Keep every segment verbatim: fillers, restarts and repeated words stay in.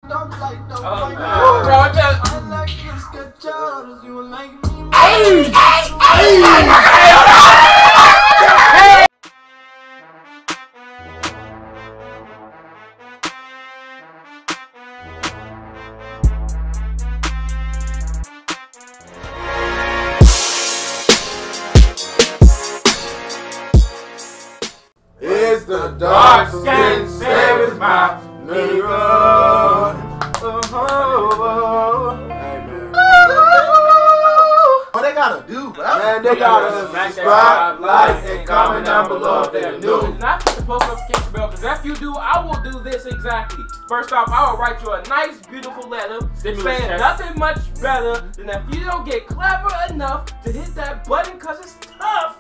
It's the dark skin savage my nigga. Hey man. What they gotta do, bro? Man, they gotta subscribe, like, and comment down below if they're new. Not the post notification bell, because if you do, I will do this exactly. First off, I will write you a nice, beautiful letter saying nothing much better than if you don't get clever enough to hit that button because it's tough.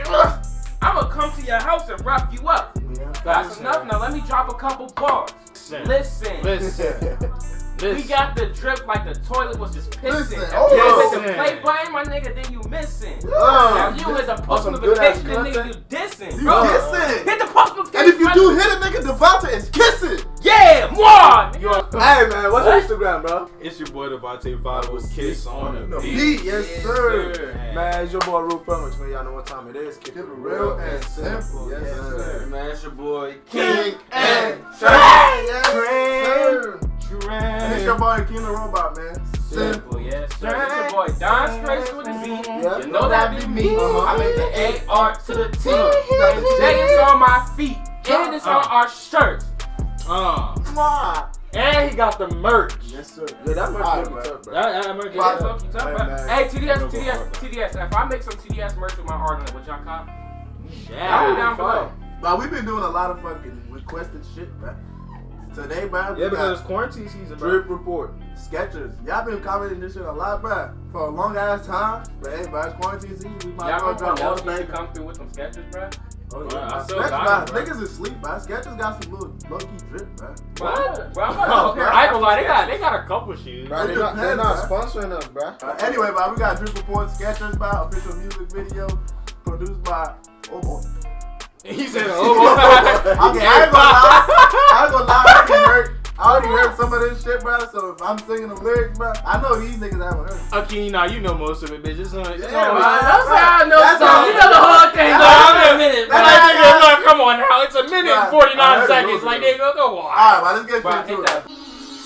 I'm gonna come to your house and rough you up. Yeah, that's enough. Now let me drop a couple bars. Listen. Listen. Listen. We got the drip like the toilet was just pissing. Listen. If Oh, you hit the listen. play button, my nigga, then you missing. Oh. Now you hit the post notification, then nigga, you dissing. You bro. dissing. Hit the post notification. And if you do hit a nigga, Devontae is kissing. Yeah, more. Hey man, what's your Instagram, bro? It's your boy Devontae Five with Kiss on the beat. Beat, yes sir. sir. Man, it's your boy Rue Felmich, man. Y'all know what time it is. Keep it real and simple. Yes, Yes, sir. sir. Man, it's your boy King and Train. Yes, sir. Train. And it's your boy King the Robot, man. Simple, yes, sir. It's your boy Don Strace with the Z. Yep. You know that be me. Uh-huh. I make the A R to the T. And today it's on my feet. And it's on our shirts. Uh. Mwah. And he got the merch. Yes, sir. Yeah, that merch Alright, is bro. tough, bro. That, that merch is Yeah, tough. so you talking Hey, about- man. Hey, T D S, It'll T D go S, hard, T D S. If I make some T D S merch with my art on it, would y'all cop? Yeah, Comment down below. But we've been doing a lot of fucking requested shit, bro. Today, bro, we Yeah, because got it's quarantine season, bro. drip report, Skechers. Y'all been commenting this shit a lot, bro, for a long ass time. But hey, bro, it's quarantine season. We might as Y'all well remember drop all when the Loki bangers. come through with some sketches, bro? Oh Bro, yeah, I bro. still Skechers, got bro. them, bro. Niggas is asleep, bro. Skechers got some little low key drip, bro. Bro, bro, I'm Oh, not I ain't gonna lie, they got, they got a couple shoes. Bro, they're not, they're not sponsoring us, bro. Uh, anyway, bro, we got drip report, Skechers, bro. Official music video produced by. Oh boy. He said, Okay, oh, I ain't gonna lie. I ain't gonna lie. I already heard, I already heard some of this shit, bro. So if I'm singing the lyrics, bro, I know these niggas haven't heard. okay, now you know most of it, bitch. It's on. It's Yeah, on. man. That's how I know That's song. how- You know the whole thing. That's Go how- on a minute, bro. that's how- Nigga, look, come on now. It's a minute and Right. I forty-nine heard it seconds. moving. Like, nigga, go on. Alright, bro, let's get Bro, I straight hate to that. it.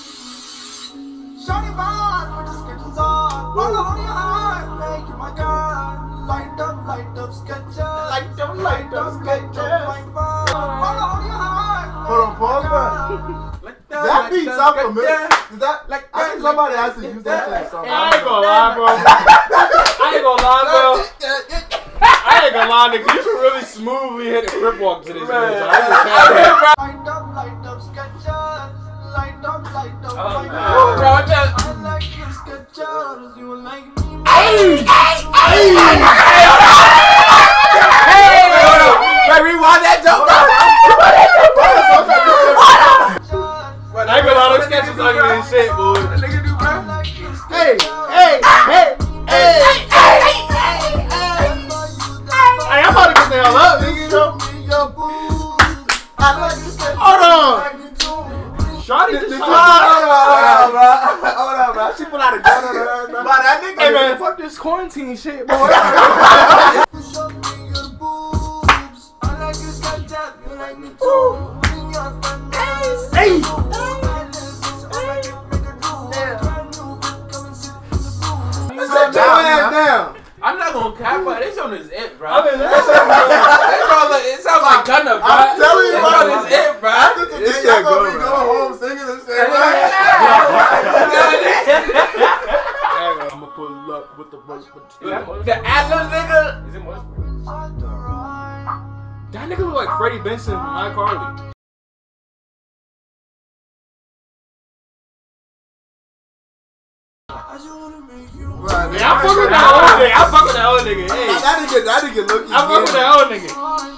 Shawty bond with the Skechers on. Roll on your heart, make you my girl. Light up, light up Skechers. Light up, light up Skechers. Roll on your heart. Hold on, pause, bro. That beat sound familiar. Is that like I think somebody actually used that shit in a song. I ain't gonna lie, bro. I ain't gonna lie, bro. I ain't gonna lie, nigga. You should really smoothly hit the grip walk to this bitch. I just can't. Light up, light up Skechers. Light up, light up, Oh, light man. up. Bro, I just. I like your Skechers. You will make me. Hey, hey, Wait, rewind that joke. I ain't gonna lie, those sketches ugly as shit, boy. hey, hey, hey, hey, Hey, I'm about to get the hell up, nigga. Hold on. Shawty Did just you- shot. Hold on, bro. Hold on, bro. She put out a gun on her ass, bro. But that nigga. Hey, man, fuck this quarantine shit, boy. Hey. Sit your ass down. I'm not gonna cap, but this one is it, bro. I mean, This one, look, it sounds like Gunna, bro. I'm telling you, This bro. one is it, bro. After today, This y'all shit gonna go, be bro. going home singing and shit, right? I'ma pull up with the rope. The Atlas nigga. Is it more? That nigga look like Freddie Benson from iCarly. Right, Yeah, I fuck with that old nigga. I fuck with that old nigga. Hey, That nigga, that nigga looking. I fuck with that old nigga.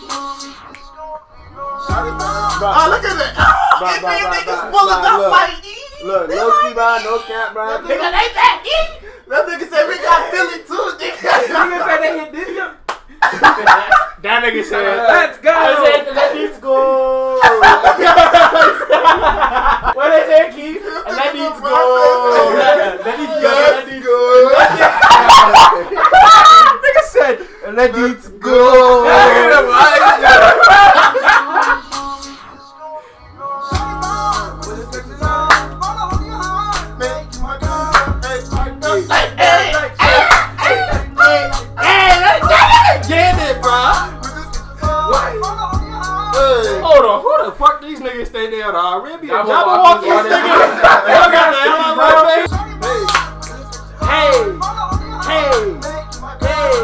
Oh, look at that. Oh, Bro, these bro, bro, niggas bro, pulling bro, up look. like Look, low key, bro, no cap, bro. Nigga, they said, that nigga said we got Philly too, nigga. Nigga said they hit this nigga. That nigga said, Let's go. I said, let's go. What is it, Keith? Let Get it, bro. Hold on, who the fuck these niggas stay there already? Y'all walk these niggas. Y'all got the hell out of my face. Hey, hey, hey,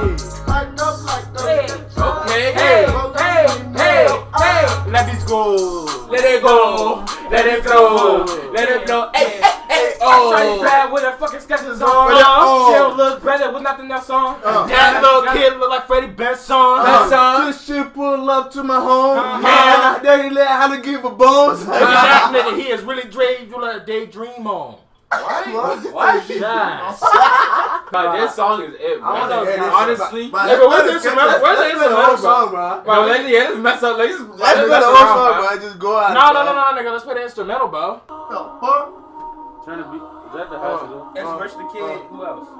hey. Okay, hey, hey, hey, hey. Let this go. Let it go. Let it flow. Let it flow. Hey, hey, hey. Oh. Shawty bad with her fucking sketches on. Oh. She'll look better with nothing else on. Uh, that little kid look like Freddie Benson. Uh, Benson. This shit pull up to my home. Uh-huh. Man, I dare let how to give a bones. Look at that nigga. He is really dream. You let a daydream on. What? What? Nice. But this song is it, bro. I wanna hear this Honestly. But- Nigga, where's this instrumental? Where's the Let's play the instrumental, whole bro? song, bro. Bro, let's, yeah, let's mess up. Let's, Let's let's play mess the whole around, song, bro. bro. Just go out. No, no, no, no, nigga. Let's play the instrumental, bro. The fuck? Turn the beat. Is that the Uh, It's Rich the Kid. Who else?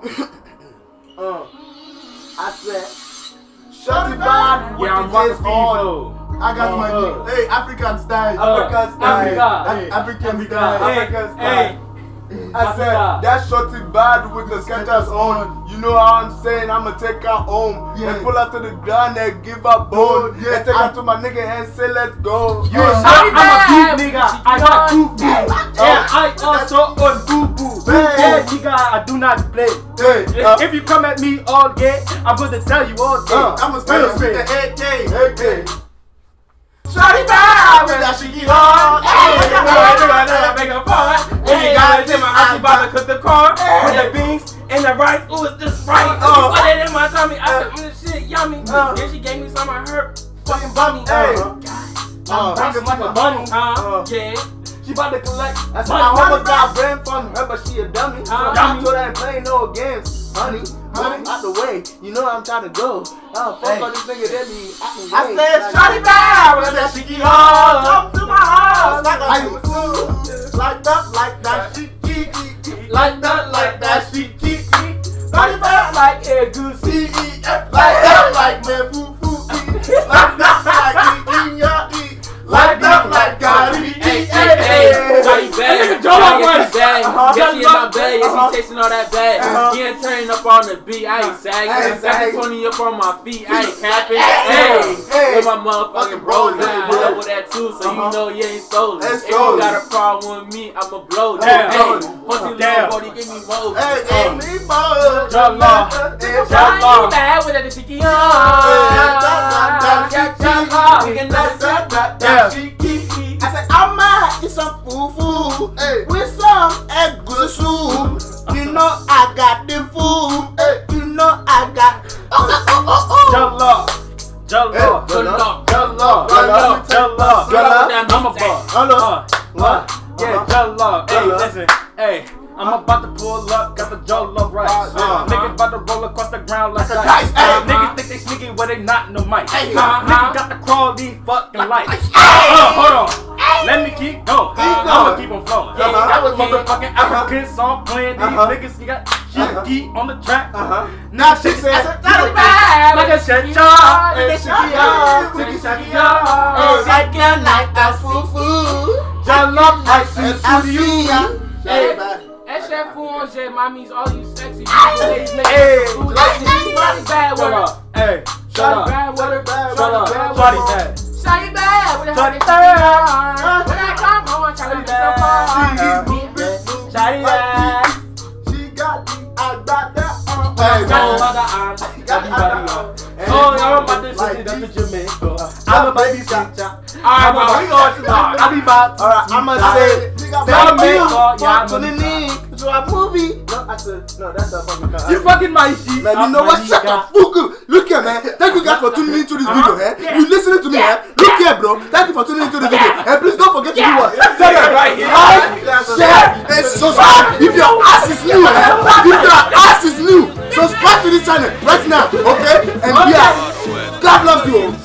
Uh, I said, shut it down. Yeah, I'm rocking Steve-O. I got my Uh, name. Hey, African style. Uh, African style. Africa. Hey, African style. Hey, African hey. style. I said, that shorty bad with the sketchers on. You know how I'm saying? I'ma take her home. Yeah. And pull her to the ground and give her bone. Yeah, And take I- her to my nigga and say, let's go. You Uh, know Shawty I'm a bad. big nigga. I got two boo. And I also on boo boo. Boo Hey. yeah, nigga, I do not play. Hey, uh, If you come at me all day, I'm gonna tell you all day. Uh, I'm I'ma a spell it spell with it. the A K. A K. Shawty bad with that shiki shiki hard. on. Hey, nigga, nigga, nigga, make a part. Hey, got it in my house, about to cook the car. With the beans and the rice. Ooh, is this right? Uh, Put it in my tummy. I said, mm, this shit yummy. Uh, Then she gave me some of her fucking bummy. Hey. Uh, Uh, Bouncing like a bunny. uh, Uh. yeah. She about to collect. I said, money. I almost got brain from her, but she a dummy. So Uh, I told her I ain't playing no games. Honey, honey, out the way. You know I'm trying to go. Oh, fuck Hey. all these niggas, they be out the way. I said, Like- Shawty bad with that shiki on. Come to my house like a fool. Like that, like that, she keep. Like that, like that, she keep. Shawty bad like a goosey. Like that, like me foo foo. Like that, like me in your eat. Like that, like Gary. Hey, hey, hey, Shawty bad. Joe Get his bag. Uh-huh. Yes, he in my bag. Yes, Uh-huh. he chasing all that bag. Uh-huh. He ain't turning up on the beat. I ain't sagging. I ain't I got sagging. the twenty up on my feet. I ain't capping. Hey, Hey. with my motherfucking bros. Hey. I pull up with that too, so Uh-huh. you know you ain't stolen. It's If you stolen. got a problem with me, I'ma blow you. Damn. Hey, pussy Damn. little body, give me more. Hey, give me more. Jalla. Shawty bad with that shiki on. I said, I'm mad, it's some foo-foo. Hey. With some egg soup. You know I got the food. Hey. You know I got. Oh, oh, oh, oh. Jalla. Jalla. Good luck. Jalla. Jalla. Jalla. Jalla. I'm a boss. Hello. Uh, What? Yeah, Jalla. Hey, Jalla. listen. Hey, I'm about to pull up, got the Jalla right. Uh-huh. Niggas about to roll across the ground like Like a dice. dice, hey. Niggas think they sneaky where they not no mic. Hey. Uh, Uh-huh. Niggas got the crawl these fucking lights. Uh, hold on. Let me keep going. I'ma keep on flowing. Uh-huh. That was motherfucking African song playing. These Uh-huh. niggas you got shit Uh-huh. geek on the track. Uh-huh. Now she said, Shawty bad Like with a that shit shiki job. on. Hey, shiki on. Shiki shiki on. like a night that's foo-foo. Jalla like she's I to you. see ya. Hey. Shawty That chef food on J, mommies, all you sexy ladies make Hey. food like this. Shawty bad with Shut her. up. Hey, shut Shawty up. bad with her. bad, Shut up. bad, Shawty bad. bad. Shawty bad with her. Shawty Shawty bad. bad. When I come home, I'm trying to be so far. Shawty bad. She got the, I got that. Uh, Hey, hey, no. man. Oh, I'm about to send it up to Jamaica. I'm a baby teacher. Alright, bro, we going too long. I be about to. Alright, I'ma say, Jamaica, thank you yeah, for I'm tuning in to our movie. No, I said, no, that's not fucking no, You fucking my shit. Man, you know what? Shut the fuck up. Look here, man. Thank you guys for tuning into this video, eh? You listening to me, eh? Look here, bro. Thank you for tuning into the video. And please don't forget to do what? Tell them, Right here. like, share, and subscribe. If your ass is new, eh? If your ass is new, subscribe to this channel right now, okay? And yeah, God loves you.